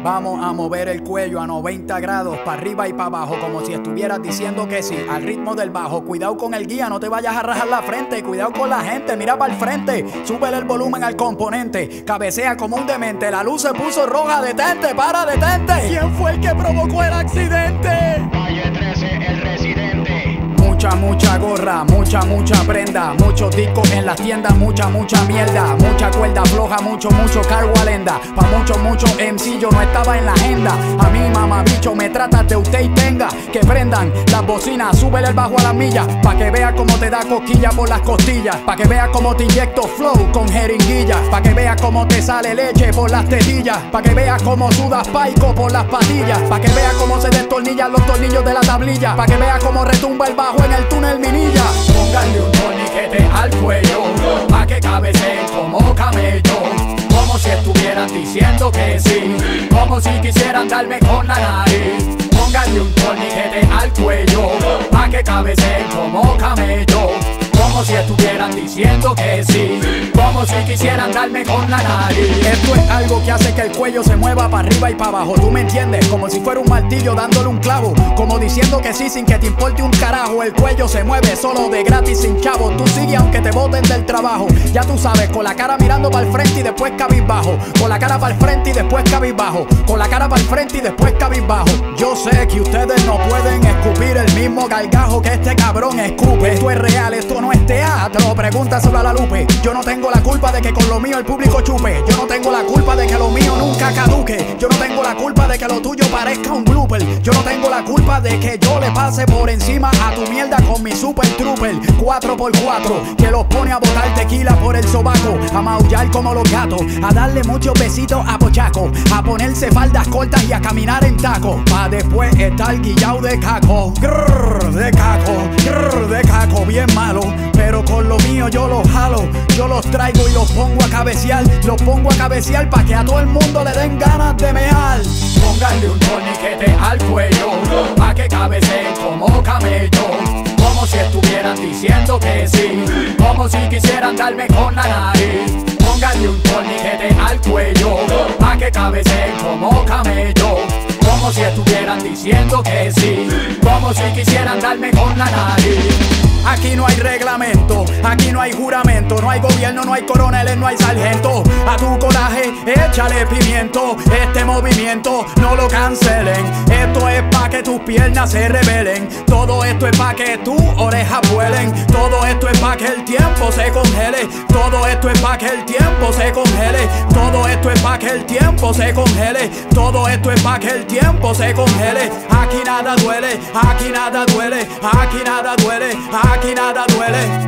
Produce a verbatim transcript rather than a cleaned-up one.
Vamos a mover el cuello a noventa grados, para arriba y para abajo, como si estuvieras diciendo que sí, al ritmo del bajo. Cuidado con el guía, no te vayas a rajar la frente. Cuidado con la gente, mira para el frente. Súbele el volumen al componente. Cabecea como un demente. La luz se puso roja, detente, para, detente. ¿Quién fue el que provocó el accidente? Calle trece, el residente. Mucha, mucha gorra, mucha, mucha prenda. Muchos discos en las tiendas, mucha, mucha mierda. Mucha cuerda floja, mucho, mucho cargo alenda. Pa' muchos, muchos M C yo no estaba en la agenda. A mí, mamabicho, me tratas de usted y tenga que prendan las bocinas, súbele el bajo a las millas. Pa' que vea cómo te da cosquilla por las costillas. Pa' que vea cómo te inyecto flow con jeringuillas. Pa' que vea cómo te sale leche por las tetillas. Pa' que vea cómo sudas paico por las patillas. Pa' que vea cómo se destornillan los tornillos de la tablilla. Pa' que vea cómo retumba el bajo en el túnel Minilla. Pónganle un torniquete al cuello, pa' que cabeceen como camello. Como si estuvieran diciendo que sí, como si quisieran darme con la nariz. Pónganle un torniquete al cuello, pa' que cabeceen como camello. Como si estuvieran diciendo que sí, como si quisieran darme con la nariz. Esto es algo que hace que el cuello se mueva para arriba y para abajo, ¿tú me entiendes? Como si fuera un martillo dándole un clavo, como diciendo que sí sin que te importe un carajo. El cuello se mueve solo de gratis sin chavo. Tú sigues aunque te boten del trabajo. Ya tú sabes, con la cara mirando para el frente y después cabizbajo. Con la cara para el frente y después cabizbajo. Con la cara para el frente y después cabizbajo. Yo sé que ustedes no pueden escupir el mismo gargajo que este cabrón escupe. Esto es real, esto no es teatro, pregúntaselo a la Lupe. Yo no tengo la culpa de que con lo mío el público chupe. Yo no tengo la culpa de que lo mío nunca caduque. Yo no tengo la culpa de que lo tuyo parezca un blooper. Yo no tengo la culpa de que yo le pase por encima a tu mierda con mi super trooper cuatro por cuatro, que los pone a botar tequila por el sobaco, a maullar como los gatos, a darle muchos besitos a Pochaco, a ponerse faldas cortas y a caminar en taco, pa' después estar guillao de caco. Grrr, de caco, grrr, de caco, bien malo. Pero con lo mío yo los jalo, yo los traigo y los pongo a cabecear. Los pongo a cabecear pa' que a todo el mundo le den ganas de mear. Pónganle un torniquete al cuello, pa' que cabeceen como camello. Como si estuvieran diciendo que sí, como si quisieran darme con la nariz. Pónganle un torniquete al cuello, pa' que cabeceen como camello. Como si estuvieran diciendo que sí, como si quisieran darme con la nariz. Aquí no hay reglamento, aquí no hay juramento, no hay gobierno, no hay coroneles, no hay sargento. A tu coraje, échale pimiento. Este movimiento no lo cancelen. Esto es pa' que tus piernas se rebelen. Todo esto es pa' que tus orejas vuelen. Todo esto es pa' que el tiempo se congele. Todo esto es pa' que el tiempo se congele. Todo esto es pa' que el tiempo se congele. Todo esto es pa' que el tiempo se congele. Aquí nada duele, aquí nada duele, aquí nada duele, aquí nada duele.